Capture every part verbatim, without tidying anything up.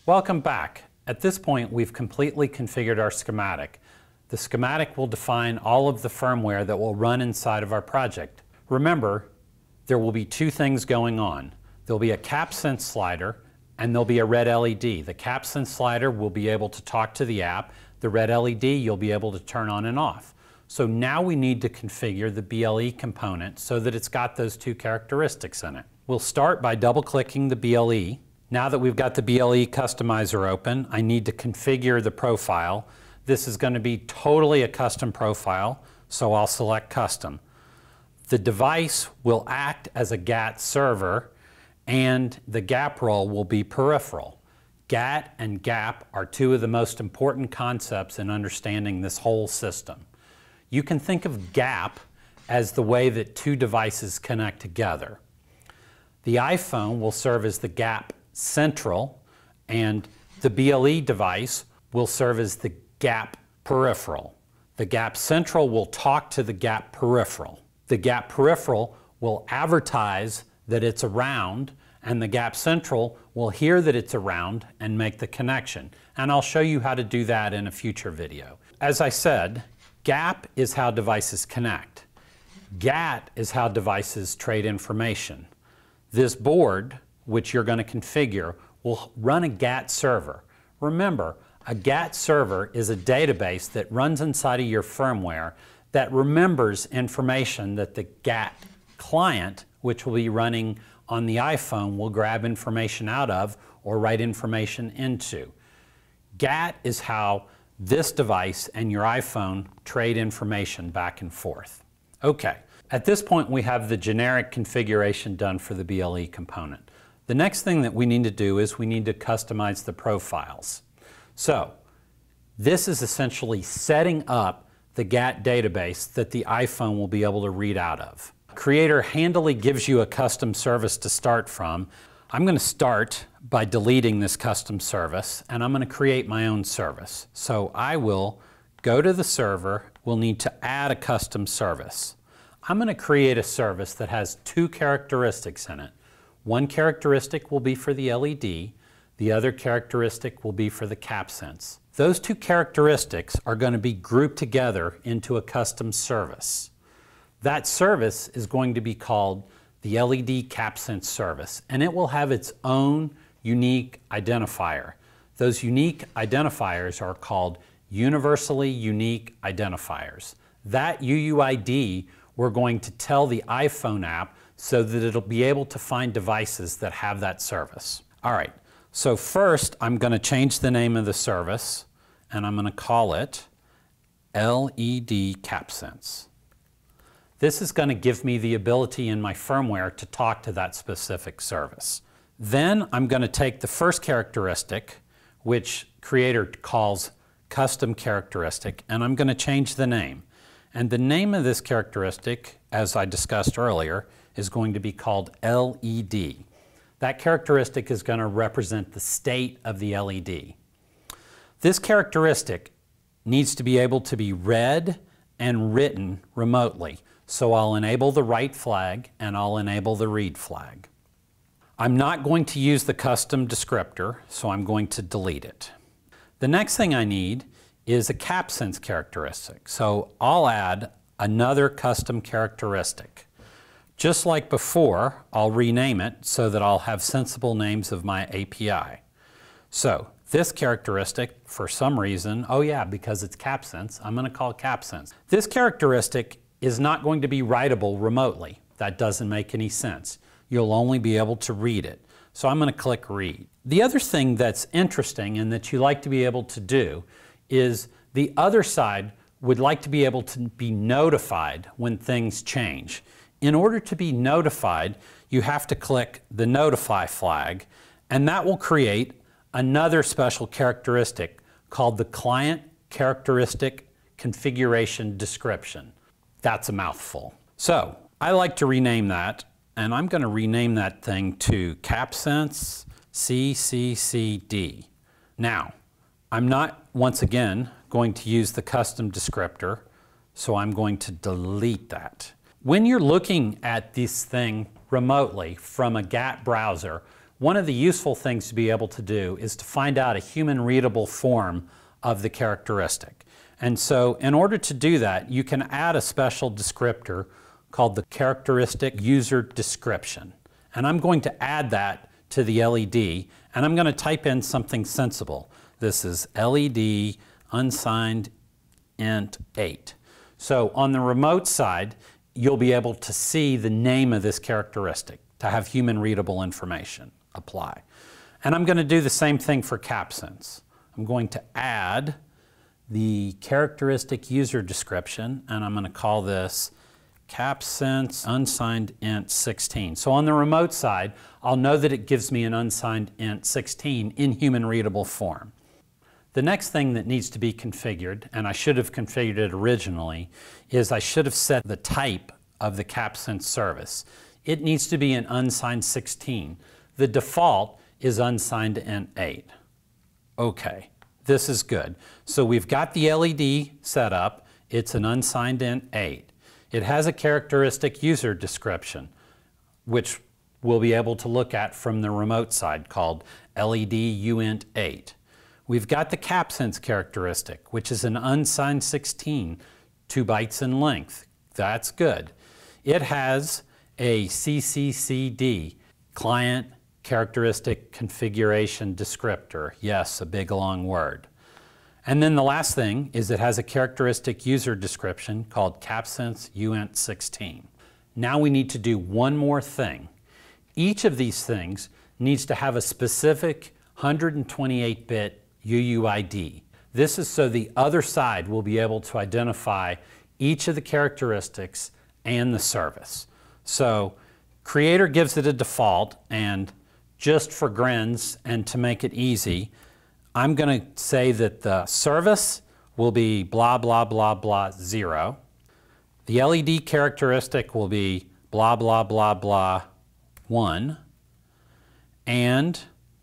Welcome back. At this point, we've completely configured our schematic. The schematic will define all of the firmware that will run inside of our project. Remember, there will be two things going on. There'll be a CapSense slider and there'll be a red L E D. The CapSense slider will be able to talk to the app. The red L E D you'll be able to turn on and off. So now we need to configure the B L E component so that it's got those two characteristics in it. We'll start by double-clicking the B L E. Now that we've got the B L E customizer open, I need to configure the profile. This is going to be totally a custom profile, so I'll select custom. The device will act as a gatt server, and the gap role will be peripheral. Gatt and gap are two of the most important concepts in understanding this whole system. You can think of gap as the way that two devices connect together. The iPhone will serve as the gap central, and the B L E device will serve as the gap peripheral. The gap central will talk to the gap peripheral. The gap peripheral will advertise that it's around, and the gap central will hear that it's around and make the connection. And I'll show you how to do that in a future video. As I said, gap is how devices connect. Gatt is how devices trade information. This board, which you're going to configure, will run a gatt server. Remember, a gatt server is a database that runs inside of your firmware that remembers information that the gatt client, which will be running on the iPhone, will grab information out of or write information into. Gatt is how this device and your iPhone trade information back and forth. Okay, at this point we have the generic configuration done for the B L E component. The next thing that we need to do is we need to customize the profiles. So, this is essentially setting up the gatt database that the iPhone will be able to read out of. Creator handily gives you a custom service to start from. I'm going to start by deleting this custom service, and I'm going to create my own service. So I will go to the server. We'll need to add a custom service. I'm going to create a service that has two characteristics in it. One characteristic will be for the L E D. The other characteristic will be for the CapSense. Those two characteristics are going to be grouped together into a custom service. That service is going to be called the L E D CapSense service, and it will have its own unique identifier. Those unique identifiers are called universally unique identifiers. That U U I D we're going to tell the iPhone app so that it'll be able to find devices that have that service. All right, so first I'm going to change the name of the service, and I'm going to call it L E D CapSense. This is going to give me the ability in my firmware to talk to that specific service. Then I'm going to take the first characteristic, which Creator calls custom characteristic, and I'm going to change the name. And the name of this characteristic, as I discussed earlier, is going to be called L E D. That characteristic is going to represent the state of the L E D. This characteristic needs to be able to be read and written remotely. So I'll enable the write flag and I'll enable the read flag. I'm not going to use the custom descriptor, so I'm going to delete it. The next thing I need is a CapSense characteristic. So I'll add another custom characteristic. Just like before, I'll rename it so that I'll have sensible names of my A P I. So this characteristic, for some reason, oh yeah, because it's CapSense, I'm going to call it CapSense. This characteristic is not going to be writable remotely. That doesn't make any sense. You'll only be able to read it. So I'm going to click read. The other thing that's interesting and that you like to be able to do is the other side would like to be able to be notified when things change. In order to be notified, you have to click the notify flag, and that will create another special characteristic called the client characteristic configuration description. That's a mouthful. So I like to rename that, and I'm going to rename that thing to CapSense C C C D. Now, I'm not, once again, going to use the custom descriptor, so I'm going to delete that. When you're looking at this thing remotely from a gatt browser, one of the useful things to be able to do is to find out a human readable form of the characteristic. And so in order to do that, you can add a special descriptor called the characteristic user description. And I'm going to add that to the L E D, and I'm going to type in something sensible. This is L E D unsigned int eight. So on the remote side, you'll be able to see the name of this characteristic to have human readable information. Apply. And I'm going to do the same thing for CapSense. I'm going to add the characteristic user description, and I'm going to call this CapSense unsigned int sixteen. So on the remote side, I'll know that it gives me an unsigned int sixteen in human readable form. The next thing that needs to be configured, and I should have configured it originally, is I should have set the type of the CapSense service. It needs to be an unsigned sixteen. The default is unsigned int eight. Okay, this is good. So we've got the L E D set up. It's an unsigned int eight. It has a characteristic user description, which we'll be able to look at from the remote side, called L E D uint eight. We've got the CapSense characteristic, which is an unsigned sixteen, two bytes in length. That's good. It has a C C C D, client characteristic configuration descriptor. Yes, a big long word. And then the last thing is it has a characteristic user description called CapSense uint sixteen. Now we need to do one more thing. Each of these things needs to have a specific one hundred twenty-eight bit U U I D. This is so the other side will be able to identify each of the characteristics and the service. So Creator gives it a default, and just for grins and to make it easy, I'm going to say that the service will be blah, blah, blah, blah, zero. The L E D characteristic will be blah, blah, blah, blah, one. And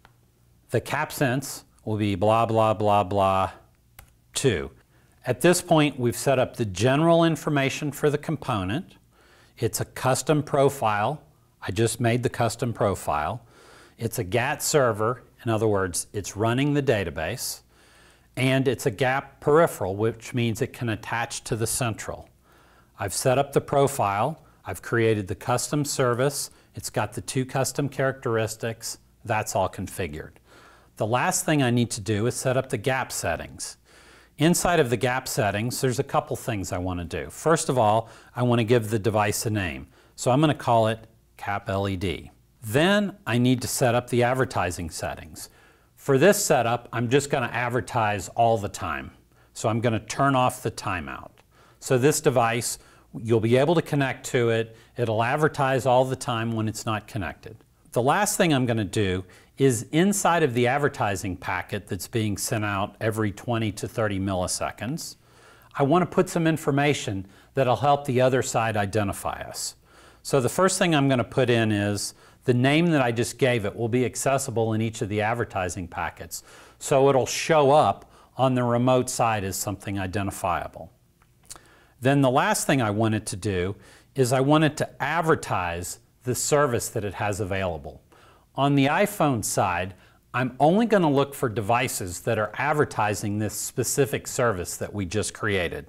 the CapSense will be blah, blah, blah, blah, two. At this point, we've set up the general information for the component. It's a custom profile. I just made the custom profile. It's a gatt server. In other words, it's running the database. And it's a gatt peripheral, which means it can attach to the central. I've set up the profile. I've created the custom service. It's got the two custom characteristics. That's all configured. The last thing I need to do is set up the gap settings. Inside of the gap settings, there's a couple things I want to do. First of all, I want to give the device a name. So I'm going to call it Cap L E D. Then I need to set up the advertising settings. For this setup, I'm just going to advertise all the time. So I'm going to turn off the timeout. So this device, you'll be able to connect to it. It'll advertise all the time when it's not connected. The last thing I'm going to do is inside of the advertising packet that's being sent out every twenty to thirty milliseconds, I want to put some information that'll help the other side identify us. So the first thing I'm going to put in is the name that I just gave it will be accessible in each of the advertising packets. So it'll show up on the remote side as something identifiable. Then the last thing I want it to do is I want it to advertise the service that it has available. On the iPhone side, I'm only going to look for devices that are advertising this specific service that we just created.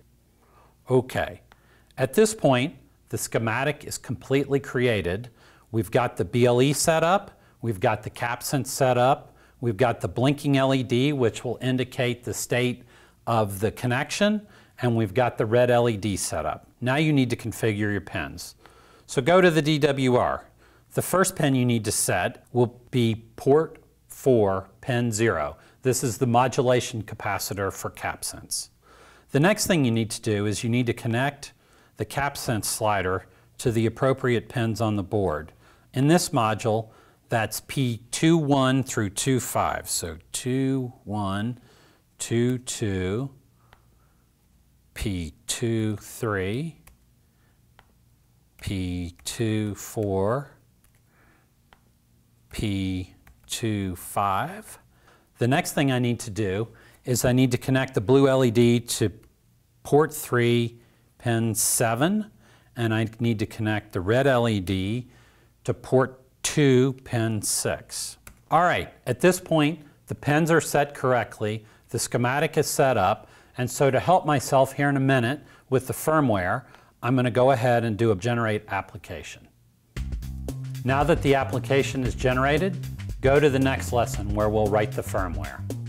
Okay, at this point, the schematic is completely created. We've got the B L E set up, we've got the CapSense set up, we've got the blinking L E D, which will indicate the state of the connection, and we've got the red L E D set up. Now you need to configure your pins. So go to the D W R. The first pin you need to set will be port four, pin zero. This is the modulation capacitor for CapSense. The next thing you need to do is you need to connect the CapSense slider to the appropriate pins on the board. In this module, that's P two one through two five. So two one, two two, P two three, P two four, P two five. The next thing I need to do is I need to connect the blue L E D to port three, pin seven, and I need to connect the red L E D to port to pin six. All right, at this point, the pins are set correctly, the schematic is set up, and so to help myself here in a minute with the firmware, I'm going to go ahead and do a generate application. Now that the application is generated, go to the next lesson where we'll write the firmware.